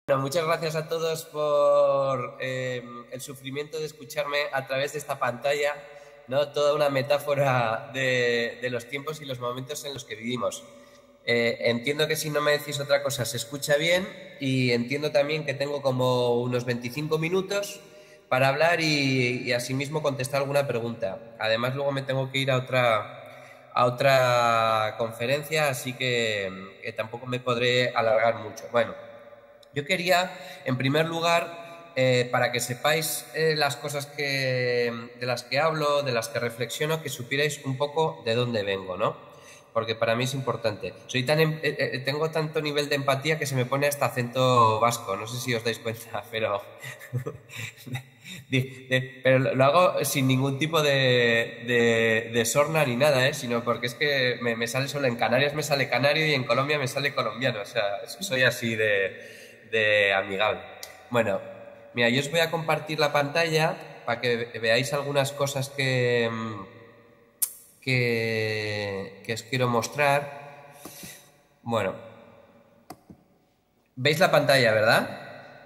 Bueno, muchas gracias a todos por el sufrimiento de escucharme a través de esta pantalla, ¿no? Toda una metáfora de los tiempos y los momentos en los que vivimos. Entiendo que si no me decís otra cosa se escucha bien y entiendo también que tengo como unos 25 minutos para hablar y asimismo contestar alguna pregunta. Además, luego me tengo que ir a otra conferencia, así que tampoco me podré alargar mucho. Bueno. Yo quería, en primer lugar, para que sepáis las cosas de las que hablo, de las que reflexiono, que supierais un poco de dónde vengo, ¿no? Porque para mí es importante. Tengo tanto nivel de empatía que se me pone hasta acento vasco, no sé si os dais cuenta, pero, pero lo hago sin ningún tipo de sorna ni nada, sino porque es que me sale solo en Canarias me sale canario y en Colombia me sale colombiano, o sea, soy así de amigable. Bueno, mira, yo os voy a compartir la pantalla para que veáis algunas cosas que os quiero mostrar. Bueno, ¿veis la pantalla, verdad?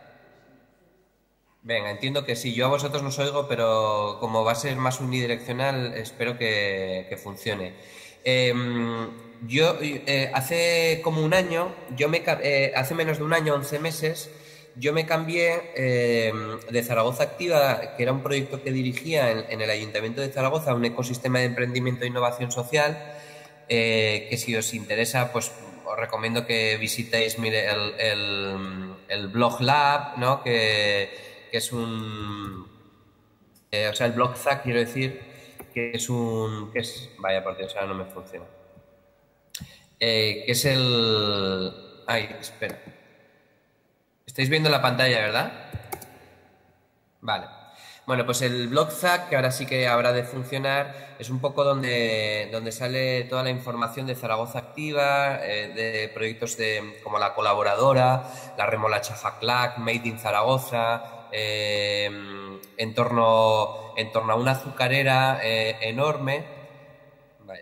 Venga, entiendo que sí. Yo a vosotros no os oigo, pero como va a ser más unidireccional, espero que funcione. Hace como un año, hace menos de un año, 11 meses, yo me cambié de Zaragoza Activa, que era un proyecto que dirigía en el Ayuntamiento de Zaragoza, un ecosistema de emprendimiento e innovación social, que si os interesa, pues os recomiendo que visitéis el Blog Lab, ¿no? Que es o sea, el Blog ZAC, quiero decir, vaya por Dios, ahora no me funciona. Que es ay, espera. ¿Estáis viendo la pantalla, verdad? Vale. Bueno, pues el blog ZAC, que ahora sí que habrá de funcionar, es un poco donde sale toda la información de Zaragoza Activa, de proyectos como La Colaboradora, La Remolacha FACLAC, Made in Zaragoza, en torno a una azucarera enorme. Vale.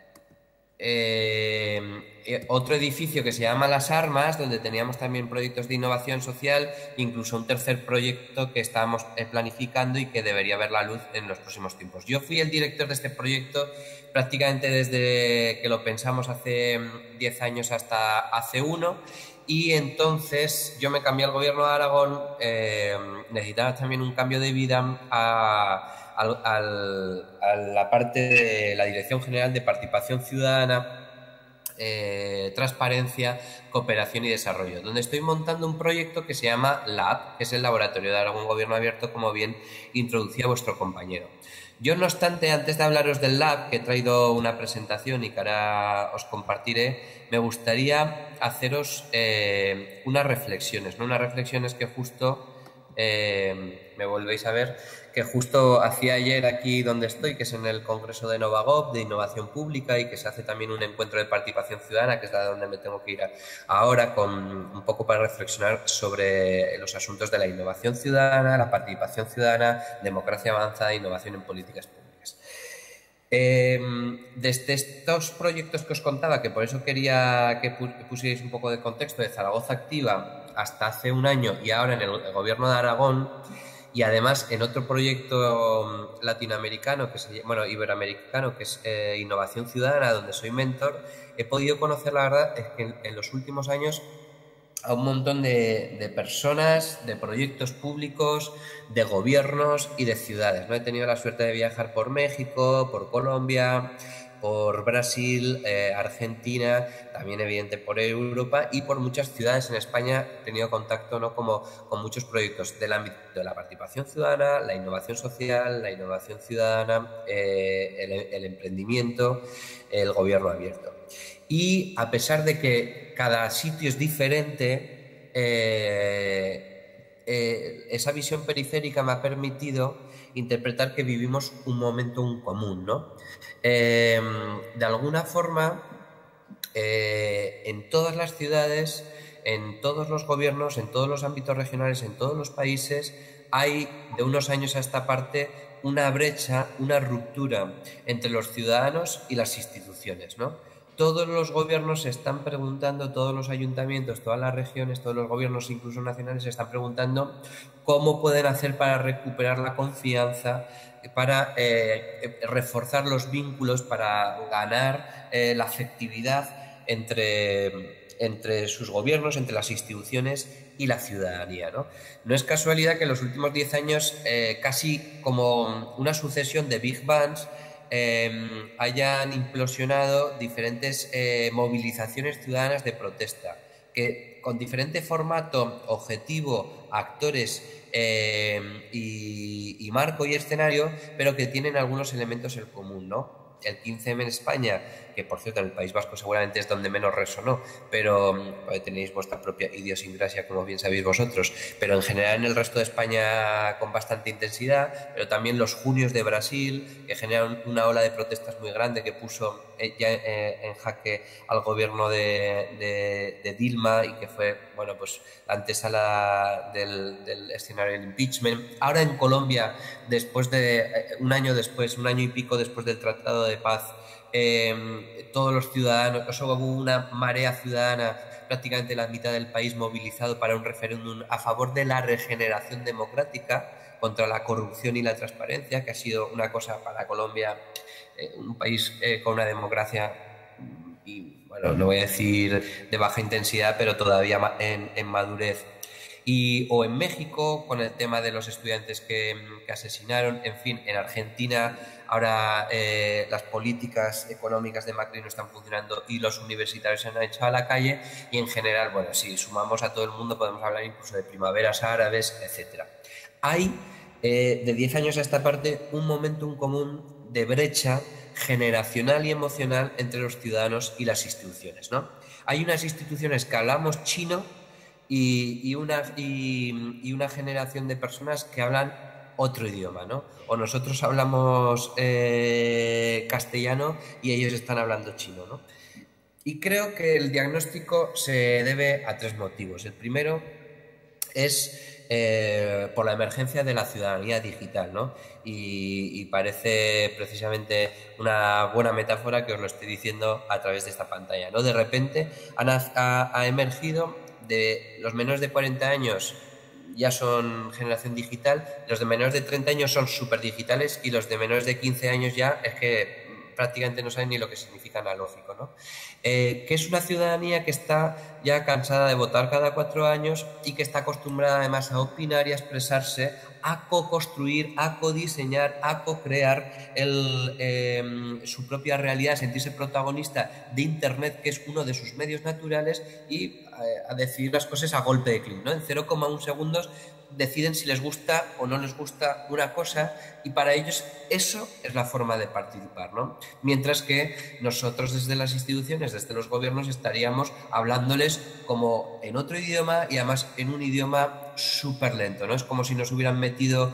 Otro edificio que se llama Las Armas, donde teníamos también proyectos de innovación social, incluso un tercer proyecto que estábamos planificando y que debería ver la luz en los próximos tiempos. Yo fui el director de este proyecto prácticamente desde que lo pensamos hace 10 años hasta hace uno, y entonces yo me cambié al gobierno de Aragón, necesitaba también un cambio de vida a la parte de la Dirección General de Participación Ciudadana, Transparencia, Cooperación y Desarrollo, donde estoy montando un proyecto que se llama LAB, que es el Laboratorio de Aragón Gobierno Abierto, como bien introducía vuestro compañero. Yo, no obstante, antes de hablaros del Lab, que he traído una presentación y que ahora os compartiré, me gustaría haceros unas reflexiones, ¿no? Unas reflexiones que justo me volvéis a ver, que justo hacía ayer aquí donde estoy, que es en el Congreso de Novagov, de Innovación Pública, y que se hace también un encuentro de participación ciudadana, que es de donde me tengo que ir ahora, un poco para reflexionar sobre los asuntos de la innovación ciudadana, la participación ciudadana, democracia avanzada e innovación en políticas públicas. Desde estos proyectos que os contaba, que por eso quería que pusierais un poco de contexto, de Zaragoza Activa hasta hace un año y ahora en el gobierno de Aragón, y además en otro proyecto latinoamericano, iberoamericano, que es Innovación Ciudadana, donde soy mentor, he podido conocer, la verdad, es que en los últimos años a un montón de personas, de proyectos públicos, de gobiernos y de ciudades, ¿no? He tenido la suerte de viajar por México, por Colombia, por Brasil, Argentina, también evidente por Europa y por muchas ciudades en España. He tenido contacto, ¿no? con muchos proyectos del ámbito de la participación ciudadana, la innovación social, la innovación ciudadana, el emprendimiento, el gobierno abierto. Y a pesar de que cada sitio es diferente, esa visión periférica me ha permitido interpretar que vivimos un momento común, ¿no? De alguna forma, en todas las ciudades, en todos los gobiernos, en todos los ámbitos regionales, en todos los países, hay de unos años a esta parte una brecha, una ruptura entre los ciudadanos y las instituciones, ¿no? todos los gobiernos se están preguntando, todos los ayuntamientos, todas las regiones, todos los gobiernos, incluso nacionales, se están preguntando cómo pueden hacer para recuperar la confianza, para reforzar los vínculos, para ganar la afectividad entre sus gobiernos, entre las instituciones y la ciudadanía, ¿no? No es casualidad que en los últimos 10 años, casi como una sucesión de Big Bangs, hayan implosionado diferentes movilizaciones ciudadanas de protesta, que con diferente formato, objetivo, actores y marco y escenario, pero que tienen algunos elementos en común, ¿no? El 15M en España, que por cierto en el País Vasco seguramente es donde menos resonó, pero tenéis vuestra propia idiosincrasia, como bien sabéis vosotros, pero en general en el resto de España con bastante intensidad, pero también los junios de Brasil, que generan una ola de protestas muy grande que puso ya en jaque al gobierno de Dilma y que fue, bueno, pues la antesala del escenario del impeachment. Ahora en Colombia, después de un año y pico después del Tratado de Paz, todos los ciudadanos, o sea, hubo una marea ciudadana, prácticamente la mitad del país movilizado para un referéndum a favor de la regeneración democrática, contra la corrupción y la transparencia, que ha sido una cosa para Colombia, un país con una democracia y, bueno, no voy a decir de baja intensidad, pero todavía en madurez. O en México, con el tema de los estudiantes que asesinaron. En fin, en Argentina ahora las políticas económicas de Macri no están funcionando y los universitarios se han echado a la calle. Y en general, bueno, si sumamos a todo el mundo podemos hablar incluso de primaveras árabes, etc. Hay, de 10 años a esta parte, un momentum común de brecha generacional y emocional entre los ciudadanos y las instituciones, ¿no? Hay unas instituciones que hablamos chino y una generación de personas que hablan otro idioma, ¿no? O nosotros hablamos castellano y ellos están hablando chino, ¿no? Y creo que el diagnóstico se debe a 3 motivos. El primero es por la emergencia de la ciudadanía digital, ¿no? Y parece precisamente una buena metáfora que os lo estoy diciendo a través de esta pantalla, ¿no? De repente ha emergido de los menores de 40 años ya son generación digital, los de menores de 30 años son súper digitales y los de menores de 15 años ya es que prácticamente no saben ni lo que significa analógico, ¿no? Que es una ciudadanía que está ya cansada de votar cada 4 años y que está acostumbrada además a opinar y a expresarse, a co-construir, a co-diseñar, a co-crear su propia realidad, a sentirse protagonista de Internet, que es uno de sus medios naturales, y a decidir las cosas a golpe de clic, ¿no? En 0,1 segundos deciden si les gusta o no les gusta una cosa y para ellos eso es la forma de participar, ¿no? Mientras que nosotros desde las instituciones, desde los gobiernos estaríamos hablándoles como en otro idioma y además en un idioma súper lento, ¿no? Es como si nos hubieran metido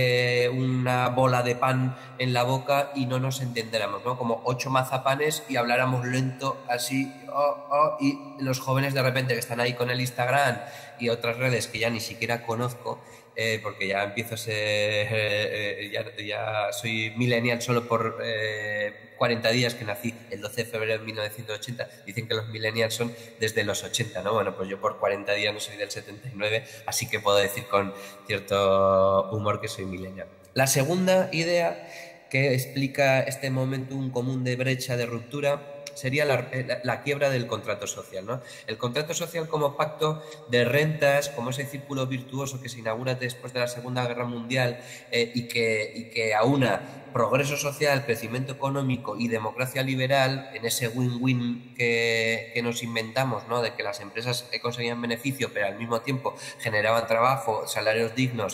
una bola de pan en la boca y no nos entendiéramos, ¿no? Como 8 mazapanes y habláramos lento así, y los jóvenes de repente que están ahí con el Instagram y otras redes que ya ni siquiera conozco, porque ya empiezo a ser, ya soy millennial solo por 40 días, que nací el 12 de febrero de 1980. Dicen que los millennials son desde los 80, ¿no? Bueno, pues yo por 40 días no soy del 79, así que puedo decir con cierto humor que soy millennial. La segunda idea que explica este momentum común de brecha, de ruptura, sería la quiebra del contrato social, ¿no? El contrato social como pacto de rentas, como ese círculo virtuoso que se inaugura después de la Segunda Guerra Mundial y que aúna progreso social, crecimiento económico y democracia liberal en ese win-win que nos inventamos, ¿no? De que las empresas conseguían beneficio, pero al mismo tiempo generaban trabajo, salarios dignos,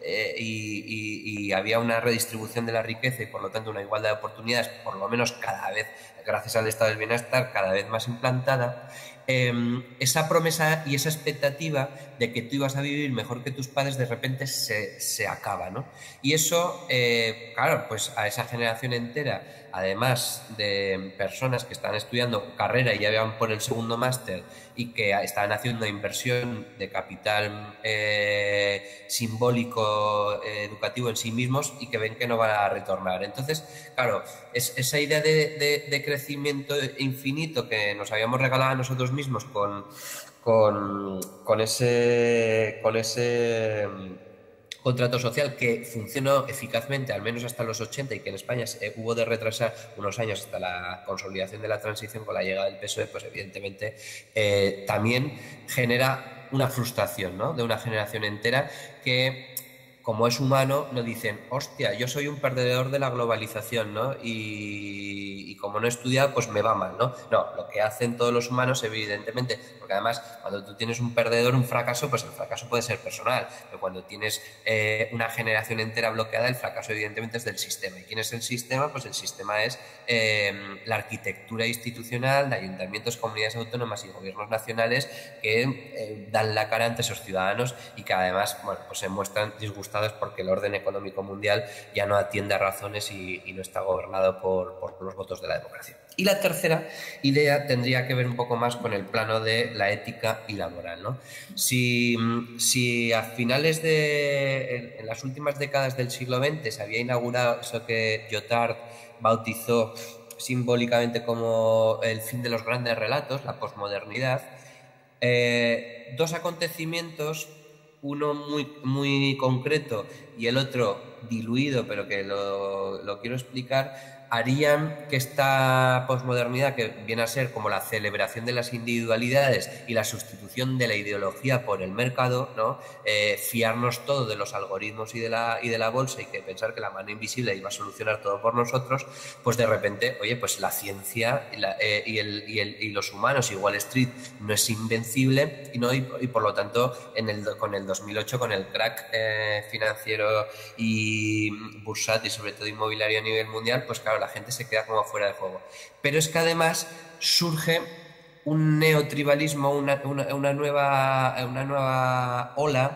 y había una redistribución de la riqueza y por lo tanto una igualdad de oportunidades, por lo menos cada vez, gracias al estado del bienestar, cada vez más implantada. esa promesa y esa expectativa de que tú ibas a vivir mejor que tus padres de repente se acaba, ¿no? Y eso, claro, pues a esa generación entera, además de personas que están estudiando carrera y ya van por el segundo máster y que están haciendo inversión de capital simbólico, educativo en sí mismos y que ven que no van a retornar. Entonces, claro, esa idea de crecimiento infinito que nos habíamos regalado a nosotros mismos con ese contrato social que funcionó eficazmente al menos hasta los 80 y que en España hubo de retrasar unos años hasta la consolidación de la transición con la llegada del PSOE, pues evidentemente también genera una frustración, ¿no?, de una generación entera que, como es humano, no dicen, hostia, yo soy un perdedor de la globalización, ¿no? Y como no he estudiado, pues me va mal, ¿no? No, lo que hacen todos los humanos, evidentemente, porque además cuando tú tienes un perdedor, un fracaso, pues el fracaso puede ser personal, pero cuando tienes una generación entera bloqueada, el fracaso evidentemente es del sistema. ¿Y quién es el sistema? Pues el sistema es la arquitectura institucional de ayuntamientos, comunidades autónomas y gobiernos nacionales que dan la cara ante esos ciudadanos y que además, bueno, pues se muestran disgustados porque el orden económico mundial ya no atiende a razones y no está gobernado por los votos de la democracia. Y la tercera idea tendría que ver un poco más con el plano de la ética y la moral, ¿no? Si a finales en las últimas décadas del siglo XX se había inaugurado eso que Lyotard bautizó simbólicamente como el fin de los grandes relatos, la posmodernidad, dos acontecimientos, uno muy concreto y el otro diluido, pero que lo quiero explicar, harían que esta posmodernidad, que viene a ser como la celebración de las individualidades y la sustitución de la ideología por el mercado, ¿no? Fiarnos todo de los algoritmos y de la bolsa y que pensar que la mano invisible iba a solucionar todo por nosotros, pues de repente, oye, pues la ciencia y los humanos y Wall Street no es invencible y por lo tanto con el 2008, con el crack financiero y bursátil y sobre todo inmobiliario a nivel mundial, pues claro, la gente se queda como fuera de juego. Pero es que además surge un neotribalismo, una nueva ola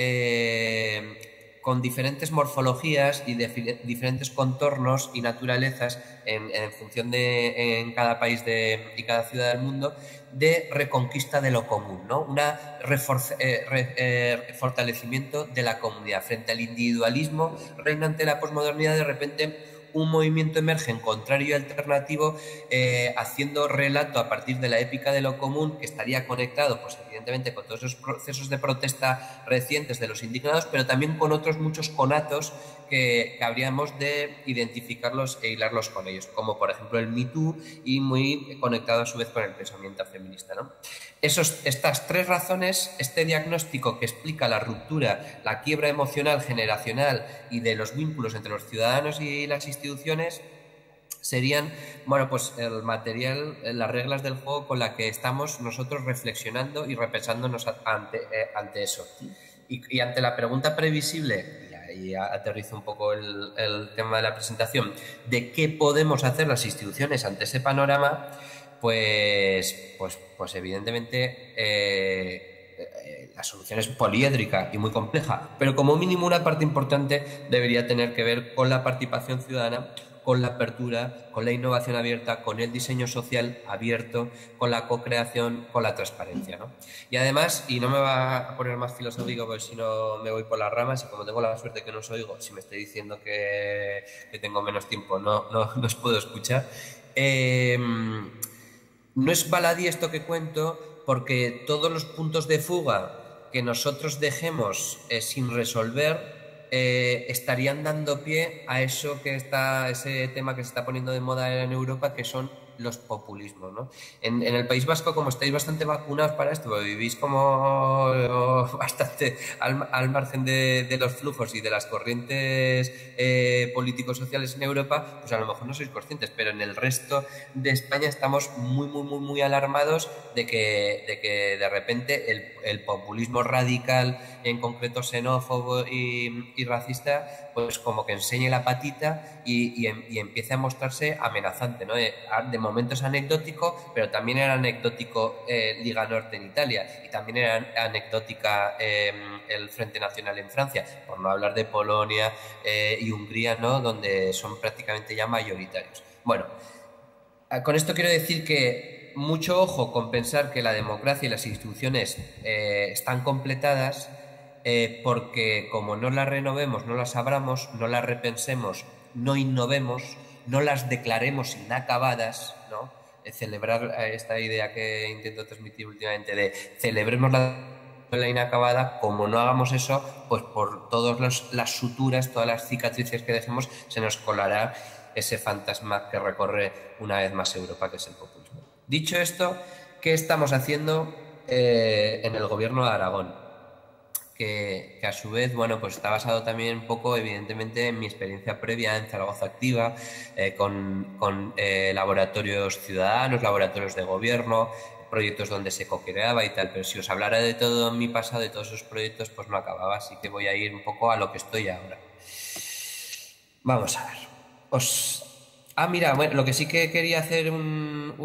con diferentes morfologías y diferentes contornos y naturalezas en función de en cada país y cada ciudad del mundo, de reconquista de lo común, ¿no? Fortalecimiento de la comunidad frente al individualismo reinante de la posmodernidad. De repente un movimiento emerge en contrario y alternativo, haciendo relato a partir de la épica de lo común, que estaría conectado, pues evidentemente, con todos esos procesos de protesta recientes de los indignados, pero también con otros muchos conatos que habríamos de identificarlos e hilarlos con ellos, como por ejemplo el Me Too, y muy conectado a su vez con el pensamiento feminista, ¿no? Estas tres razones, este diagnóstico que explica la ruptura, la quiebra emocional generacional y de los vínculos entre los ciudadanos y las instituciones, serían, bueno, pues el material, las reglas del juego con la que estamos nosotros reflexionando y repensándonos ante eso. Y ante la pregunta previsible, y aterrizo un poco el tema de la presentación, de qué podemos hacer las instituciones ante ese panorama, pues evidentemente la solución es poliédrica y muy compleja, pero como mínimo una parte importante debería tener que ver con la participación ciudadana, con la apertura, con la innovación abierta, con el diseño social abierto, con la co-creación, con la transparencia, ¿no? Y además, y no me va a poner más filosófico porque si no me voy por las ramas, y como tengo la suerte que no os oigo, si me estoy diciendo que tengo menos tiempo no os puedo escuchar, no es baladí esto que cuento, porque todos los puntos de fuga que nosotros dejemos sin resolver estarían dando pie a ese tema que se está poniendo de moda en Europa, que son los populismos, ¿no? En el País Vasco, como estáis bastante vacunados para esto, porque vivís como bastante al margen de los flujos y de las corrientes políticos-sociales en Europa, pues a lo mejor no sois conscientes, pero en el resto de España estamos muy alarmados de que de repente el populismo radical en concreto xenófobo y racista, pues como que enseñe la patita y empiece a mostrarse amenazante, ¿no? De momento es anecdótico, pero también era anecdótico Liga Norte en Italia, y también era anecdótica el Frente Nacional en Francia, por no hablar de Polonia y Hungría, ¿no? Donde son prácticamente ya mayoritarios. Bueno, con esto quiero decir que mucho ojo con pensar que la democracia y las instituciones están completadas, porque como no las renovemos, no las abramos, no las repensemos, no innovemos, no las declaremos inacabadas, ¿no? Celebrar esta idea que intento transmitir últimamente de celebremos la inacabada, como no hagamos eso, pues por todas las suturas, todas las cicatrices que dejemos, se nos colará ese fantasma que recorre una vez más Europa, que es el populismo. Dicho esto, ¿qué estamos haciendo en el gobierno de Aragón? Que a su vez, bueno, pues está basado también un poco, evidentemente, en mi experiencia previa en Zaragoza Activa, con laboratorios ciudadanos, laboratorios de gobierno, proyectos donde se co-creaba y tal, pero si os hablara de todo mi pasado, de todos esos proyectos, pues no acababa, así que voy a ir un poco a lo que estoy ahora. Vamos a ver. Mira, bueno, lo que sí que quería hacer un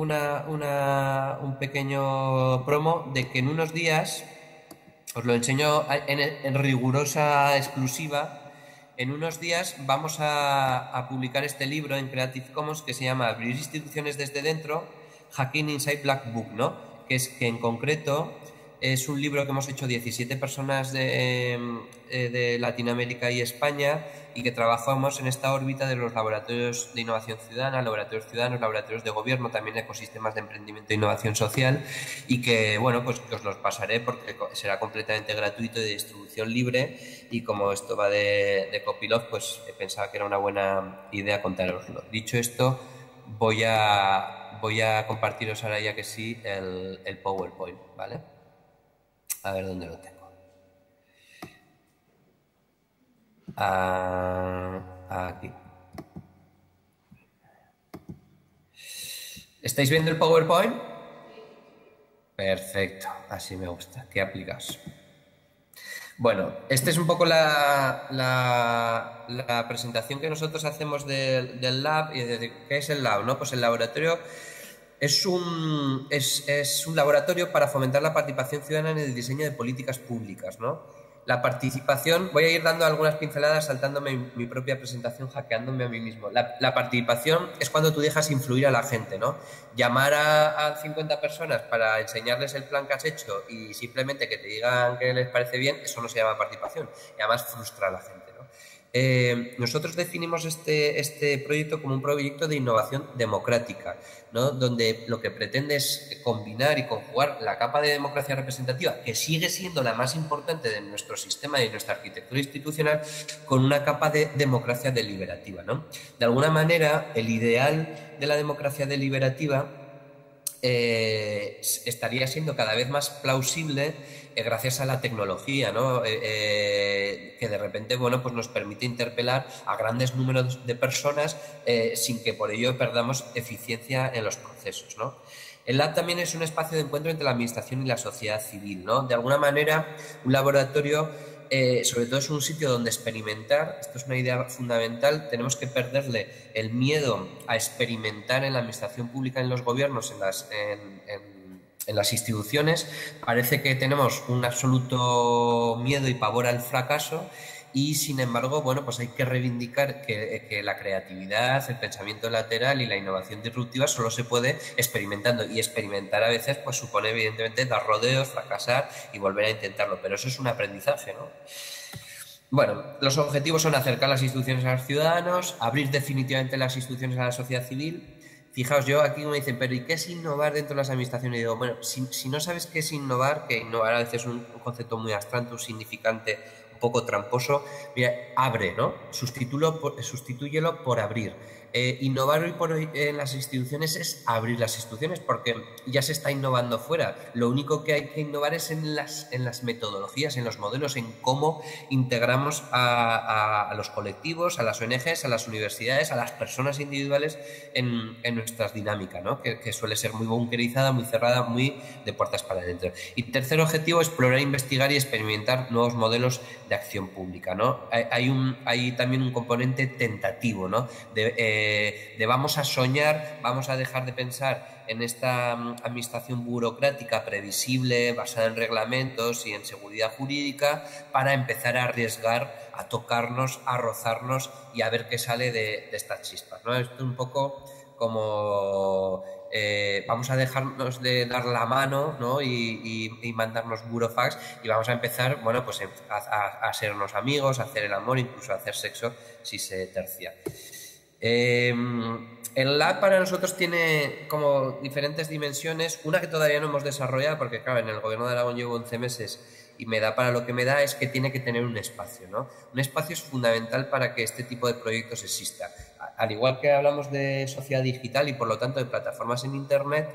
pequeño promo de que en unos días, os lo enseño en rigurosa exclusiva, en unos días vamos a publicar este libro en Creative Commons que se llama Abrir instituciones desde dentro, Hacking Inside Black Book, ¿no? Que en concreto es un libro que hemos hecho 17 personas de Latinoamérica y España, y que trabajamos en esta órbita de los laboratorios de innovación ciudadana, laboratorios ciudadanos, laboratorios de gobierno, también ecosistemas de emprendimiento e innovación social, y que, bueno, pues que os los pasaré porque será completamente gratuito y de distribución libre, y como esto va de Copylove, pues pensaba que era una buena idea contároslo. Dicho esto, voy a compartiros ahora, ya que sí, el PowerPoint, ¿vale? A ver dónde lo tengo. Aquí. ¿Estáis viendo el PowerPoint? Perfecto, así me gusta, qué aplicaos. Bueno, esta es un poco la presentación que nosotros hacemos del lab. ¿Y qué es el lab? ¿No? Pues el laboratorio es un laboratorio para fomentar la participación ciudadana en el diseño de políticas públicas, ¿no? La participación, voy a ir dando algunas pinceladas saltándome mi propia presentación, hackeándome a mí mismo. La participación es cuando tú dejas influir a la gente, ¿no? Llamar a 50 personas para enseñarles el plan que has hecho y simplemente que te digan que les parece bien, eso no se llama participación, y además frustra a la gente, ¿no? Nosotros definimos este proyecto como un proyecto de innovación democrática, ¿no? Donde lo que pretende es combinar y conjugar la capa de democracia representativa, que sigue siendo la más importante de nuestro sistema y de nuestra arquitectura institucional, con una capa de democracia deliberativa, ¿no? De alguna manera, el ideal de la democracia deliberativa estaría siendo cada vez más plausible gracias a la tecnología, ¿no? Que de repente, bueno, pues nos permite interpelar a grandes números de personas sin que por ello perdamos eficiencia en los procesos, ¿no? El lab también es un espacio de encuentro entre la administración y la sociedad civil, ¿no? De alguna manera, un laboratorio sobre todo es un sitio donde experimentar. Esto es una idea fundamental. Tenemos que perderle el miedo a experimentar en la administración pública, en los gobiernos, en las instituciones. Parece que tenemos un absoluto miedo y pavor al fracaso, y sin embargo, bueno, pues hay que reivindicar que la creatividad, el pensamiento lateral y la innovación disruptiva solo se puede experimentando, y experimentar a veces pues supone evidentemente dar rodeos, fracasar y volver a intentarlo, pero eso es un aprendizaje, ¿no? Bueno, los objetivos son acercar las instituciones a los ciudadanos, abrir definitivamente las instituciones a la sociedad civil. Fijaos, yo aquí me dicen, pero ¿y qué es innovar dentro de las administraciones? Y digo, bueno, si no sabes qué es innovar, que innovar a veces es un concepto muy abstracto, un significante poco tramposo. Mira, abre, ¿no? Sustitúyelo por abrir. Innovar hoy por hoy en las instituciones es abrir las instituciones, porque ya se está innovando fuera. Lo único que hay que innovar es en las metodologías, en los modelos, en cómo integramos a los colectivos, a las ONGs, a las universidades, a las personas individuales en nuestras dinámicas, ¿no? Que suele ser muy bunkerizada, muy cerrada, muy de puertas para adentro. Y tercer objetivo, explorar, investigar y experimentar nuevos modelos de acción pública, ¿no? Hay también un componente tentativo, ¿no? De vamos a soñar, vamos a dejar de pensar en esta administración burocrática previsible, basada en reglamentos y en seguridad jurídica, para empezar a arriesgar, a tocarnos, a rozarnos y a ver qué sale de estas chispas, ¿no? Esto es un poco como vamos a dejarnos de dar la mano, ¿no? y mandarnos burofax, y vamos a empezar, bueno, pues a sernos amigos, a hacer el amor, incluso a hacer sexo si se tercia. El lab para nosotros tiene como diferentes dimensiones. Una que todavía no hemos desarrollado, porque claro, en el Gobierno de Aragón llevo 11 meses y me da para lo que me da, es que tiene que tener un espacio, ¿no? Un espacio es fundamental para que este tipo de proyectos exista. Al igual que hablamos de sociedad digital y por lo tanto de plataformas en Internet,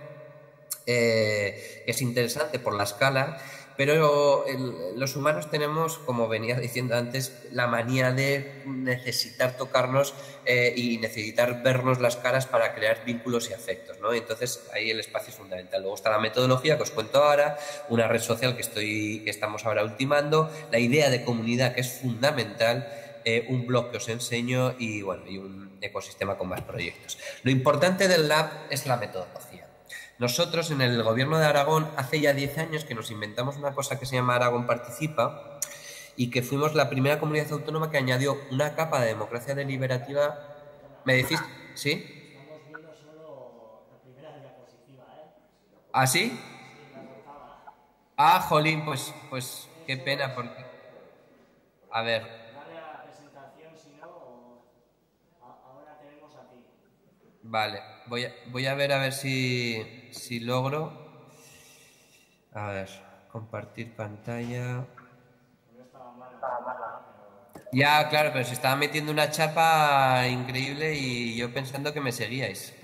es interesante por la escala, pero los humanos tenemos, como venía diciendo antes, la manía de necesitar tocarnos y necesitar vernos las caras para crear vínculos y afectos, ¿no? Entonces ahí el espacio es fundamental. Luego está la metodología que os cuento ahora, una red social que estamos ahora ultimando, la idea de comunidad que es fundamental, un blog que os enseño y, bueno, y un ecosistema con más proyectos. Lo importante del lab es la metodología. Nosotros en el Gobierno de Aragón hace ya 10 años que nos inventamos una cosa que se llama Aragón Participa y que fuimos la primera comunidad autónoma que añadió una capa de democracia deliberativa. ¿Me decís? ¿Sí? Estamos viendo solo la primera diapositiva, ¿eh? ¿Ah, sí? Sí, la tocaba. Ah, jolín, pues qué pena porque... A ver, Dale a la presentación, si no, ahora tenemos a ti. vale. Voy a ver si logro... A ver, compartir pantalla... No estaba mal la pantalla, pero... Ya, claro, pero se estaba metiendo una chapa increíble y yo pensando que me seguíais.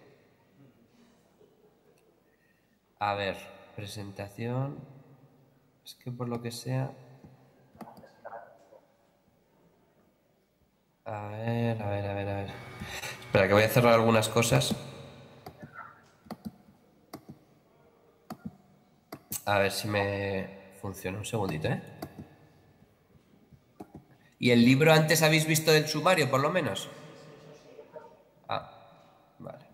A ver, presentación. Es que por lo que sea... A ver. Espera, que voy a cerrar algunas cosas. A ver si me funciona. Un segundito, ¿eh? ¿Y el libro antes habéis visto el sumario, por lo menos? Ah, vale.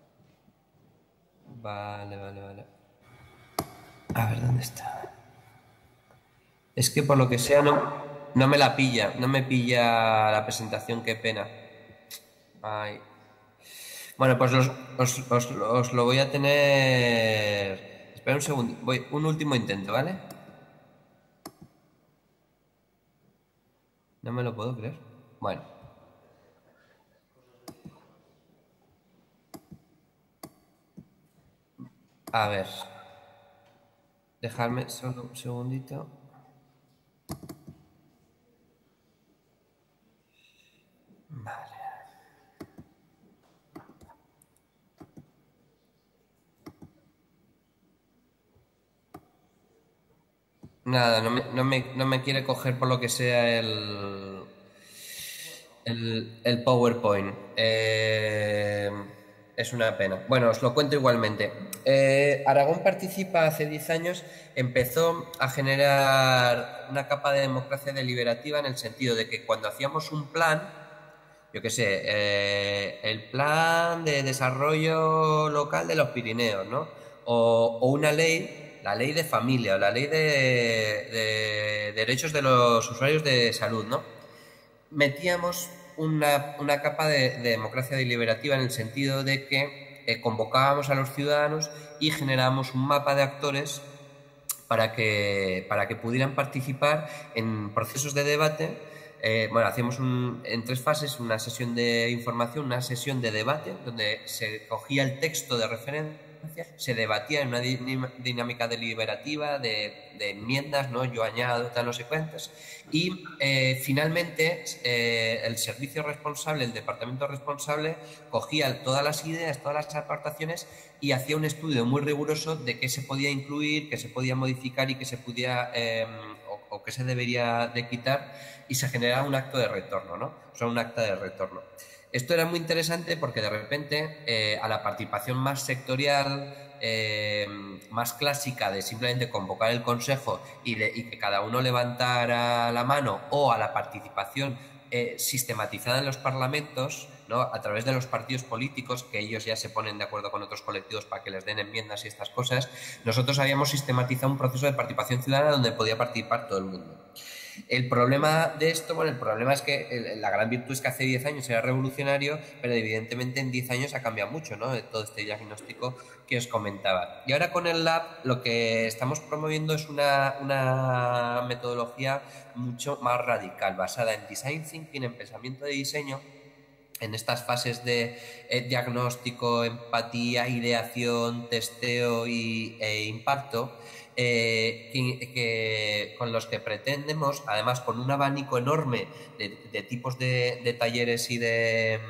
Vale. A ver, ¿dónde está? Es que por lo que sea no me la pilla. No me pilla la presentación, qué pena. Ay. Bueno, pues os lo voy a tener... Espera un segundo. Un último intento, ¿vale? No me lo puedo creer. Bueno. A ver. Dejadme solo un segundito. Vale. Nada, no me quiere coger por lo que sea el PowerPoint. Es una pena. Bueno, os lo cuento igualmente. Aragón Participa hace 10 años empezó a generar una capa de democracia deliberativa en el sentido de que cuando hacíamos un plan, yo qué sé, el plan de desarrollo local de los Pirineos, ¿no? O una ley, la ley de familia, o la ley de derechos de los usuarios de salud, ¿no? Metíamos una capa de democracia deliberativa en el sentido de que convocábamos a los ciudadanos y generábamos un mapa de actores para que pudieran participar en procesos de debate. Bueno, hacíamos en 3 fases: una sesión de información, una sesión de debate, donde se cogía el texto de referencia, se debatía en una dinámica deliberativa de enmiendas, ¿no? Yo añado, tal, no sé cuántas, y finalmente el servicio responsable, el departamento responsable, cogía todas las ideas, todas las aportaciones y hacía un estudio muy riguroso de qué se podía incluir, qué se podía modificar y qué se podía o qué se debería de quitar, y se generaba un acto de retorno, ¿no? O sea, un acta de retorno. Esto era muy interesante porque de repente a la participación más sectorial, más clásica de simplemente convocar el consejo y que cada uno levantara la mano, o a la participación sistematizada en los parlamentos, ¿no? A través de los partidos políticos, que ellos ya se ponen de acuerdo con otros colectivos para que les den enmiendas y estas cosas, nosotros habíamos sistematizado un proceso de participación ciudadana donde podía participar todo el mundo. El problema de esto, bueno, el problema es que la gran virtud es que hace 10 años era revolucionario, pero evidentemente en 10 años ha cambiado mucho, ¿no? De todo este diagnóstico que os comentaba. Y ahora con el Lab lo que estamos promoviendo es una metodología mucho más radical, basada en Design Thinking, en pensamiento de diseño, en estas fases de diagnóstico, empatía, ideación, testeo e impacto, con los que pretendemos, además con un abanico enorme de tipos de talleres y de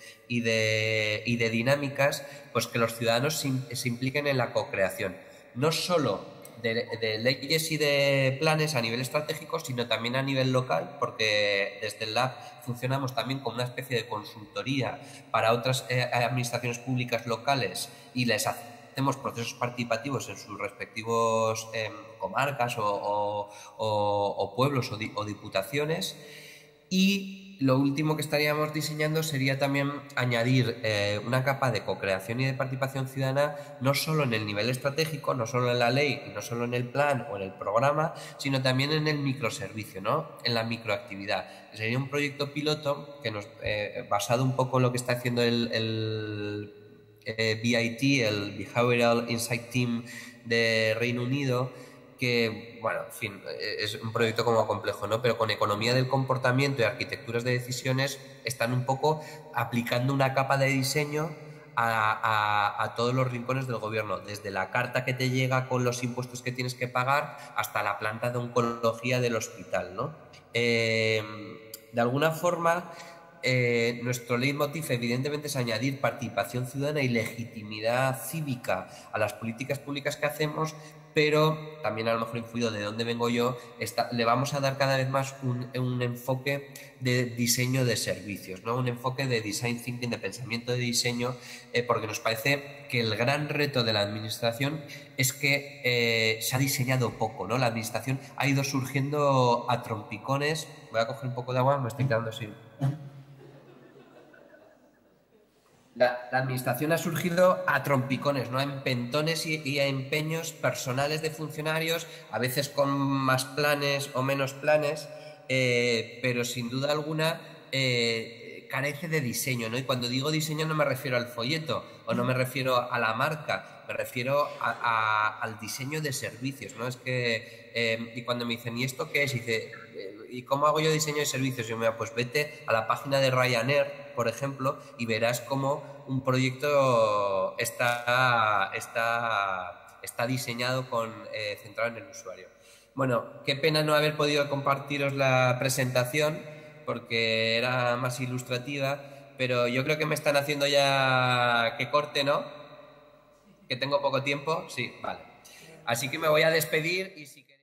dinámicas, pues que los ciudadanos se impliquen en la co-creación, no solo de leyes y de planes a nivel estratégico, sino también a nivel local, porque desde el Lab funcionamos también como una especie de consultoría para otras administraciones públicas locales y les hacemos procesos participativos en sus respectivos comarcas o pueblos o diputaciones. Y lo último que estaríamos diseñando sería también añadir una capa de co-creación y de participación ciudadana, no solo en el nivel estratégico, no solo en la ley y no solo en el plan o en el programa, sino también en el microservicio, ¿no? En la microactividad. Sería un proyecto piloto que basado un poco en lo que está haciendo el BIT, el Behavioral Insight Team de Reino Unido, que, bueno, en fin, es un proyecto como complejo, ¿no? Pero con economía del comportamiento y arquitecturas de decisiones están un poco aplicando una capa de diseño a todos los rincones del gobierno, desde la carta que te llega con los impuestos que tienes que pagar hasta la planta de oncología del hospital, ¿no? De alguna forma, nuestro leitmotiv evidentemente es añadir participación ciudadana y legitimidad cívica a las políticas públicas que hacemos, pero también a lo mejor influido de dónde vengo yo, le vamos a dar cada vez más un enfoque de diseño de servicios, ¿no? Un enfoque de design thinking, de pensamiento de diseño, porque nos parece que el gran reto de la administración es que se ha diseñado poco, ¿no? La administración ha ido surgiendo a trompicones. Voy a coger un poco de agua, me estoy quedando así. La administración ha surgido a trompicones, ¿no? A empentones y a empeños personales de funcionarios, a veces con más planes o menos planes, pero sin duda alguna carece de diseño, ¿no? Y cuando digo diseño no me refiero al folleto o no me refiero a la marca, me refiero al diseño de servicios, ¿no? Es que, y cuando me dicen, ¿y esto qué es? Y dice, ¿y cómo hago yo diseño de servicios? Y yo, mira, pues vete a la página de Ryanair, por ejemplo, y verás cómo un proyecto está diseñado centrado en el usuario. Bueno, qué pena no haber podido compartiros la presentación porque era más ilustrativa, pero yo creo que me están haciendo ya que corte, ¿no? Que tengo poco tiempo. Sí, vale. Así que me voy a despedir y si